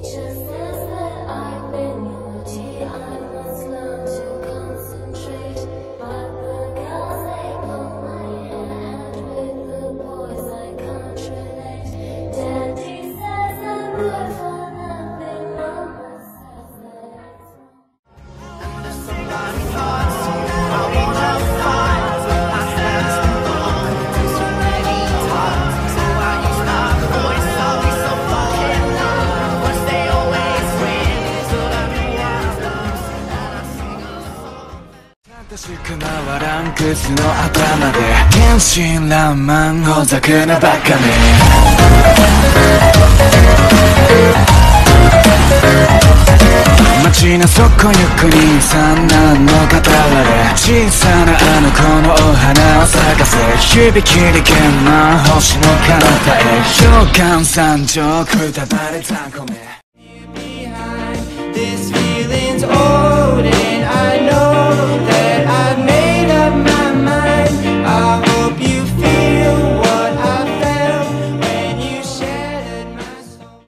しく回らんクズの頭で天真爛漫ほざくなバカね街の底行く兄さんなんの傍らで小さなあの子のお花を咲かせ響きで剣満星の彼方へ標感三条くたばれた米